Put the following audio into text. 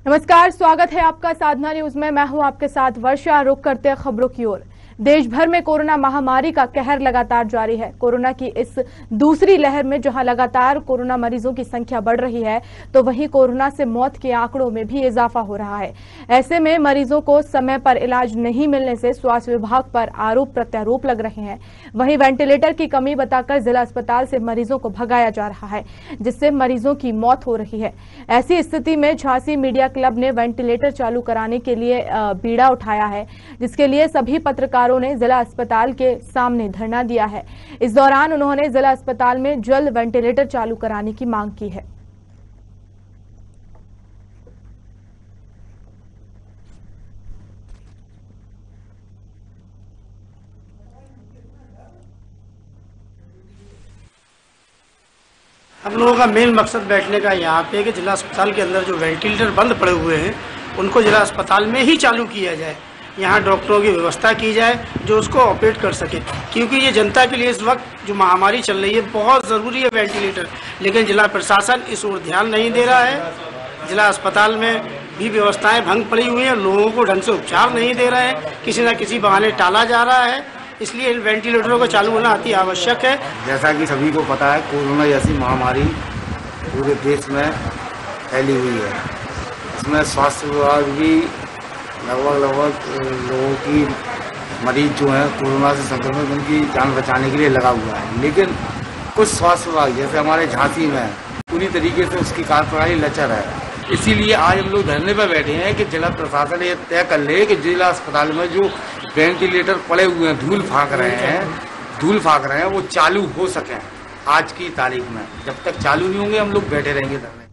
नमस्कार, स्वागत है आपका साधना न्यूज में। मैं हूं आपके साथ वर्षा। रुक करते हैं खबरों की ओर। देश भर में कोरोना महामारी का कहर लगातार जारी है। कोरोना की इस दूसरी लहर में जहां लगातार कोरोना मरीजों की संख्या बढ़ रही है, तो वहीं कोरोना से मौत के आंकड़ों में भी इजाफा हो रहा है। ऐसे में मरीजों को समय पर इलाज नहीं मिलने से स्वास्थ्य विभाग पर आरोप प्रत्यारोप लग रहे हैं। वहीं वेंटिलेटर की कमी बताकर जिला अस्पताल से मरीजों को भगाया जा रहा है, जिससे मरीजों की मौत हो रही है। ऐसी स्थिति में झांसी मीडिया क्लब ने वेंटिलेटर चालू कराने के लिए बीड़ा उठाया है, जिसके लिए सभी पत्रकारों ने जिला अस्पताल के सामने धरना दिया है। इस दौरान उन्होंने जिला अस्पताल में जल्द वेंटिलेटर चालू कराने की मांग की है। हम लोगों का मेन मकसद बैठने का यहाँ पे कि जिला अस्पताल के अंदर जो वेंटिलेटर बंद पड़े हुए हैं उनको जिला अस्पताल में ही चालू किया जाए। यहाँ डॉक्टरों की व्यवस्था की जाए जो उसको ऑपरेट कर सके, क्योंकि ये जनता के लिए इस वक्त जो महामारी चल रही है बहुत ज़रूरी है वेंटिलेटर। लेकिन जिला प्रशासन इस ओर ध्यान नहीं दे रहा है। जिला अस्पताल में भी व्यवस्थाएं भंग पड़ी हुई हैं, लोगों को ढंग से उपचार नहीं दे रहे हैं, किसी न किसी बहाने टाला जा रहा है। इसलिए इन वेंटिलेटरों को चालू होना अति आवश्यक है। जैसा कि सभी को पता है, कोरोना जैसी महामारी पूरे देश में फैली हुई है। इसमें स्वास्थ्य विभाग भी लगभग लोगों की मरीज जो हैं कोरोना से संक्रमित, उनकी जान बचाने के लिए लगा हुआ है। लेकिन कुछ स्वास्थ्य विभाग जैसे हमारे झांसी में पूरी तरीके से उसकी कार्यप्रणाली लचर है। इसीलिए आज हम लोग धरने पर बैठे हैं कि जिला प्रशासन ये तय कर ले कि जिला अस्पताल में जो वेंटिलेटर पड़े हुए हैं, धूल फाँक रहे हैं, वो चालू हो सकें। आज की तारीख में जब तक चालू नहीं होंगे हम लोग बैठे रहेंगे धरने।